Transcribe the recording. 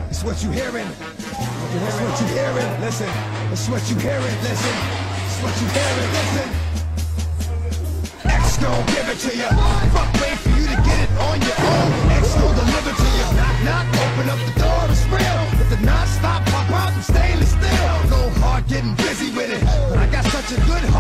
It's what you hearing. It's what you hearing. Listen. It's what you hearing. Listen. It's what you hearing. Listen. X gon' give it to you. Fuck, wait for you to get it on your own. X gon' deliver to you. Knock, knock, open up the door, it's real. If the non-stop pop out, I'm stainless steel. No hard getting busy with it. But I got such a good heart.